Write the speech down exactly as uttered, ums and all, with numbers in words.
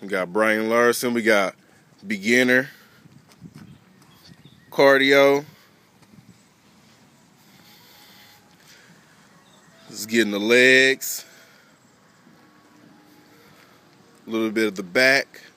We got Brian Larson. We got beginner, cardio. Just getting the legs, a little bit of the back.